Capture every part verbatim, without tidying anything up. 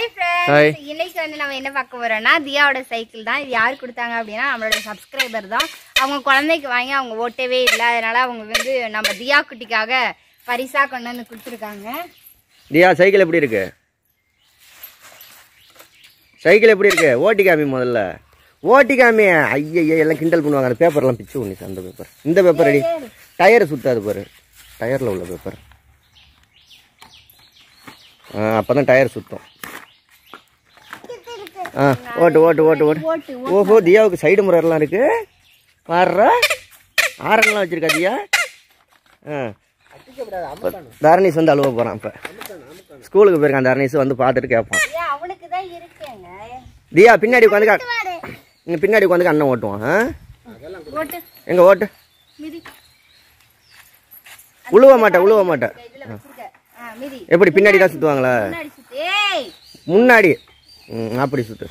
Hi friends, இன்னைக்கு வந்து நம்ம என்ன பார்க்க போறோம்னா தியாவோட சைக்கிள் தான். இது யார் கொடுத்தாங்க அப்படின்னா நம்மளோட சப்ஸ்கிரைபர் தான். அவங்க குழந்தைக்கு வாங்கி அவங்க ஓட்டவே இல்லை, அதனால அவங்க வந்து நம்ம தியா குட்டிக்காக பரிசா கொண்டு வந்து கொடுத்துருக்காங்க. தியா சைக்கிள் எப்படி இருக்கு? சைக்கிள் எப்படி இருக்கு? ஓட்டி காமி முதல்ல, ஓட்டி காமி. ஐயா எல்லாம் கிண்டல் பண்ணுவாங்க. அந்த பேப்பர்லாம் பிச்சு ஒன்று, அந்த பேப்பர் இந்த பேப்பர் அடி டயரை சுத்தாது பாரு, டயரில் உள்ள பேப்பர். அப்போ தான் டயர் சுத்தம். ஆ ஓட்டு ஓட்டு ஓட்டு ஓட்டு. ஓஹோ, தியாவுக்கு சைடு முறையெல்லாம் இருக்கு பாடுறா. ஆரங்கெல்லாம் வச்சிருக்கா தியா. ஆ தரணீஸ் வந்து அழுவ போகிறான். இப்போ ஸ்கூலுக்கு போயிருக்கான் தரணீஸ், வந்து பார்த்துட்டு கேட்பான். தியா பின்னாடி உட்காந்து, இங்கே பின்னாடி உட்காந்து அண்ணன் ஓட்டுவான். எங்க ஓட்டு உழுவ மாட்டேன் உழுவ மாட்டேன். எப்படி பின்னாடி தான் சுற்றுவாங்களா? முன்னாடி. ம் அப்படி சுத்து.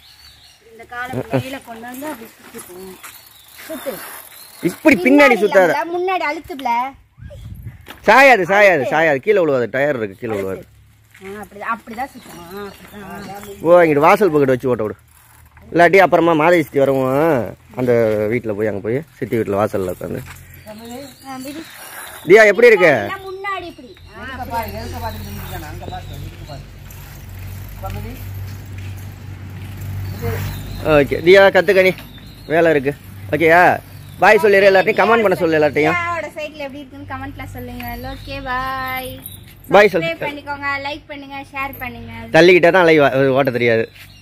இப்படி பின்னாடி சுத்தாத, முன்னாடி அழுத்துப்ல. சாயாது சாயாது சாயாது, கீழே விழுவாது. டயர் இருக்கு, கீழே விழுவாது. அப்படிதான் சுத்தணும். ஓ இங்கிட்டு வாசல் பக்கெட் வச்சு ஓட்ட விடு. இல்லாட்டி அப்புறமா மாதவி சித்தி வரவும் அந்த வீட்டில் போய் அங்கே போய் சித்தி வீட்டில் வாசலில் உட்காந்து. தியா எப்படி இருக்கு? ஓகே தியா கத்துக்கணி, வேலை இருக்கு. ஓகேயா, பாய் சொல்லிடு. எல்லாத்தையும் கமெண்ட் பண்ண சொல்லு. எல்லாத்தையும் சைக்கிள் எப்படி இருக்குன்னு கமெண்ட்ல சொல்லுங்க. Okay bye. பாய் சொல்லு. பண்ணிக்கோங்க, லைக் பண்ணுங்க, ஷேர் பண்ணுங்க. தள்ளிக்கிட்டே தான் லைவ் ஓட்ட தெரியாது.